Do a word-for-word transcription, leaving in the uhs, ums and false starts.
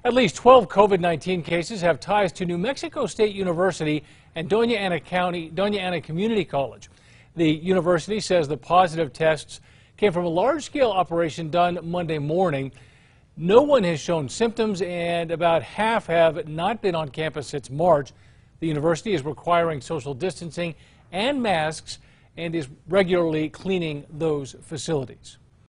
At least twelve COVID nineteen cases have ties to New Mexico State University and Dona Ana County, Dona Ana Community College. The university says the positive tests came from a large-scale operation done Monday morning. No one has shown symptoms, and about half have not been on campus since March. The university is requiring social distancing and masks and is regularly cleaning those facilities.